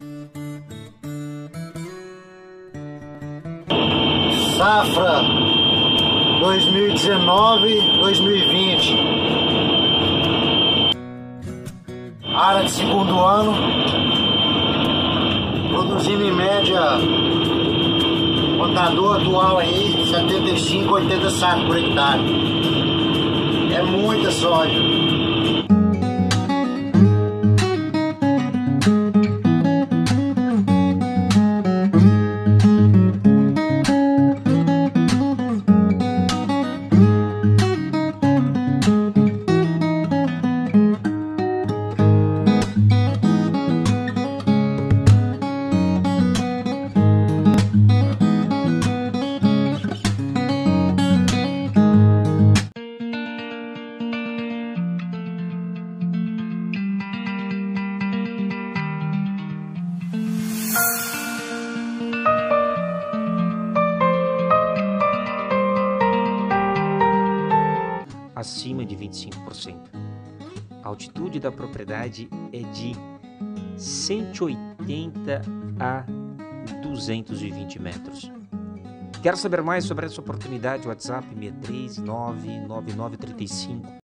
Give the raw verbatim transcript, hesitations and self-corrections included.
Safra dois mil e dezenove, dois mil e vinte. Área de segundo ano, produzindo em média, contador atual aí, setenta e cinco, oitenta sacos por hectare. É muita soja. Acima de vinte e cinco por cento. A altitude da propriedade é de cento e oitenta a duzentos e vinte metros. Quer saber mais sobre essa oportunidade? WhatsApp seis três nove nove nove três cinco